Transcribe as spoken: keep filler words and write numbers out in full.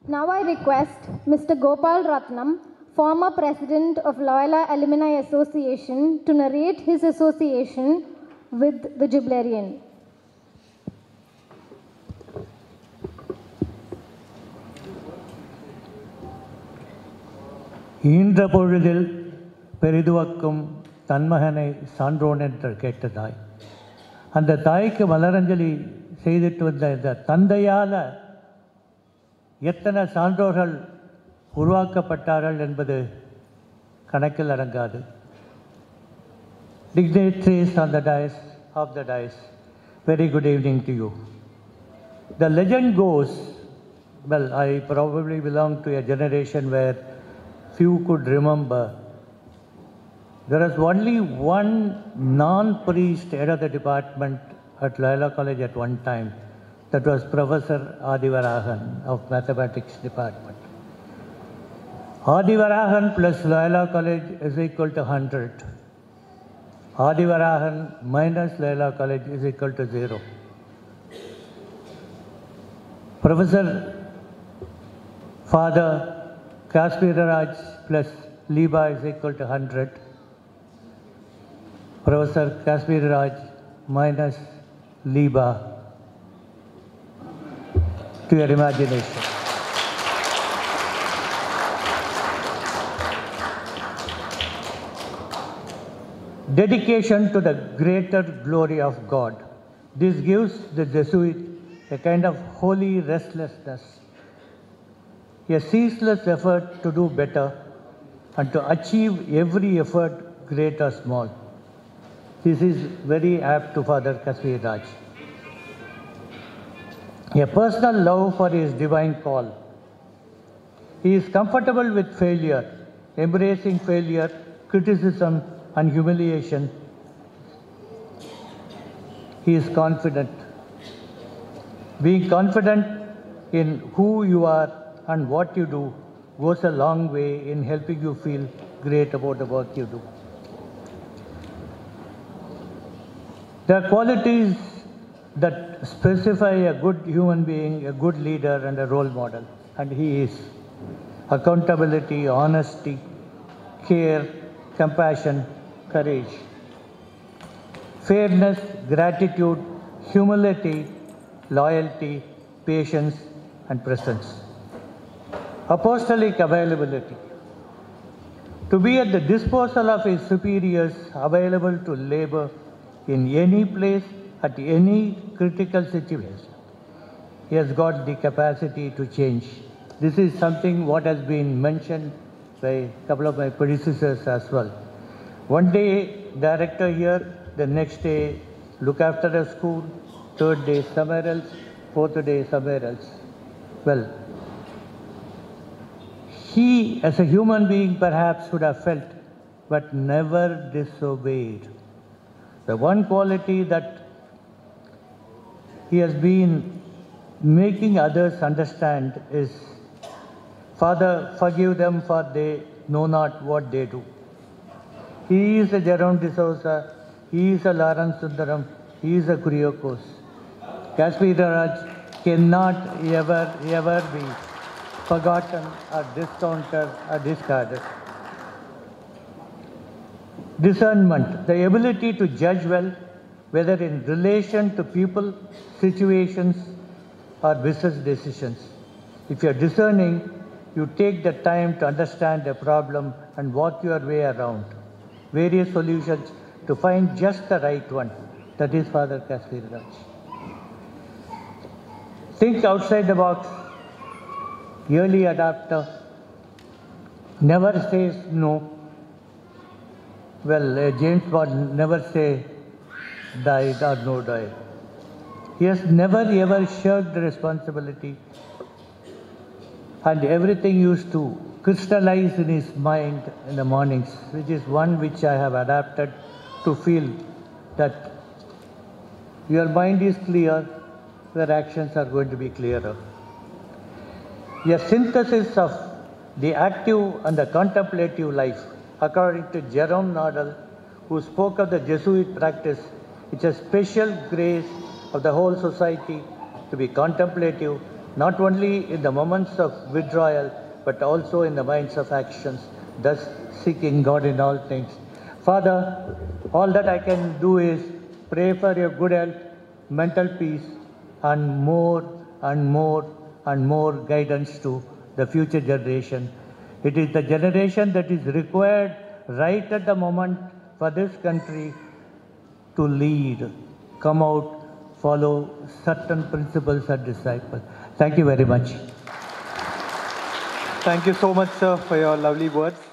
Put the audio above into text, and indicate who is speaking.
Speaker 1: Now I request Mister Gopal Ratnam, former president of Loyola Alumni Association, to narrate his association with the Jubilarian.
Speaker 2: ஈன்ற பொழுதில் பெரிதுவக்கும் தன்மகனை சான்றோன் என்று கேட்டதாய், அந்த தாய்க்கு மலரஞ்சலி செய்துட்டு வந்த இந்த தந்தையால் எத்தனை சான்றோர்கள் உருவாக்கப்பட்டார்கள் என்பது கணக்கில் அடங்காது. Dignitaries on the dais, of the dais, very good evening to you. The legend goes, well, I probably belong to a generation where few could remember. There was only one non-priest head of the department at Loyola College at one time. That was Professor Adivarahan of Mathematics Department. Adivarahan plus Loyola College is equal to one hundred. Adivarahan minus Loyola College is equal to zero. Professor Father Kasviraraj plus Liba is equal to one hundred. Professor Kasviraraj minus Liba, to your imagination. Dedication to the greater glory of God. This gives the Jesuit a kind of holy restlessness, a ceaseless effort to do better and to achieve every effort, great or small. This is very apt to Father Kasviraj. A personal love for his divine call. He is comfortable with failure, embracing failure, criticism and humiliation. He is confident. Being confident in who you are and what you do goes a long way in helping you feel great about the work you do. There are qualities that specify a good human being, a good leader and a role model, and he is accountability, honesty, care, compassion, courage, fairness, gratitude, humility, loyalty, patience and presence. Apostolic availability. To be at the disposal of his superiors, available to labor in any place, at any critical situation. He has got the capacity to change. This is something what has been mentioned by a couple of my predecessors as well. One day, director here, the next day, look after a school, third day somewhere else, fourth day somewhere else. Well, he as a human being perhaps would have felt, but never disobeyed. The one quality that he has been making others understand is, Father, forgive them for they know not what they do. He is a Jerome D'Souza, he is a Lawrence Sundaram, he is a Kuriakose. Kasviraraj cannot ever, ever be forgotten or discounted or discarded. Discernment, the ability to judge well, whether in relation to people, situations, or business decisions. If you are discerning, you take the time to understand a problem and walk your way around various solutions to find just the right one. That is Father Kasviraraj. Think outside the box, early adapter, never says no. Well, uh, James Bond never say died or no died. He has never ever shirked the responsibility, and everything used to crystallize in his mind in the mornings, which is one which I have adapted to feel that your mind is clear, your actions are going to be clearer. A synthesis of the active and the contemplative life, according to Jerome Nodal, who spoke of the Jesuit practice. It's a special grace of the whole society to be contemplative, not only in the moments of withdrawal, but also in the minds of actions, thus seeking God in all things. Father, all that I can do is pray for your good health, mental peace, and more and more and more guidance to the future generation. It is the generation that is required right at the moment for this country to lead, come out, follow certain principles and disciple. Thank you very much.
Speaker 3: Thank you so much, sir, for your lovely words.